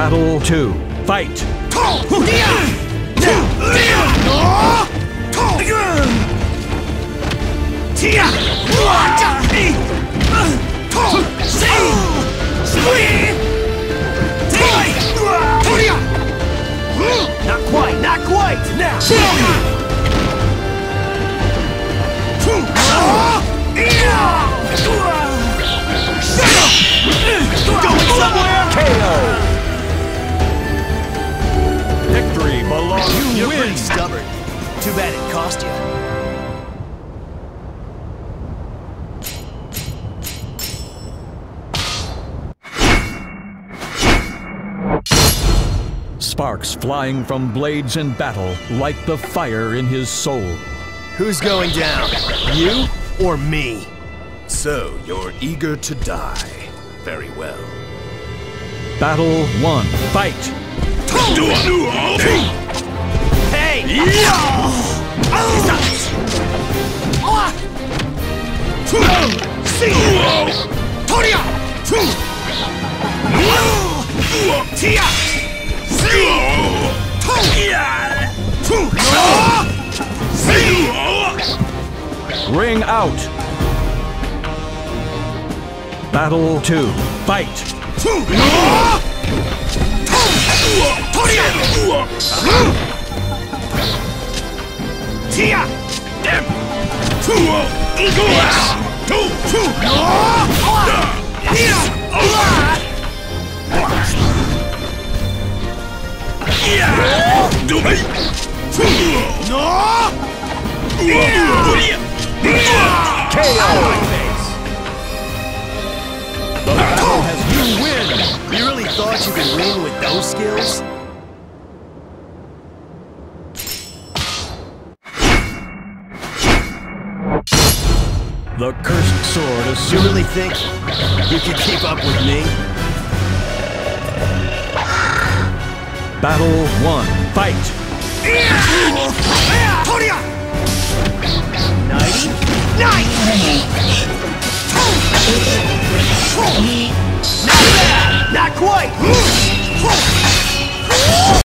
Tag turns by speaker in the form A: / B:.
A: Battle 2. Fight!
B: Not quite, not quite! Now! Going somewhere!
A: KO! Victory belongs to you.
B: You're pretty stubborn. Too bad it cost you.
A: Sparks flying from blades in battle light the fire in his soul.
B: Who's going down? You or me?
C: So, you're eager to die. Very well.
A: Battle 1. Fight!
B: Hey!
A: Ring out! Battle 2. Fight! The battle has you win!
B: You really thought you could win with those skills?
A: The cursed sword is
B: You really think you can keep up with me?
A: Battle 1. Fight!
B: 90? Not bad! Not quite!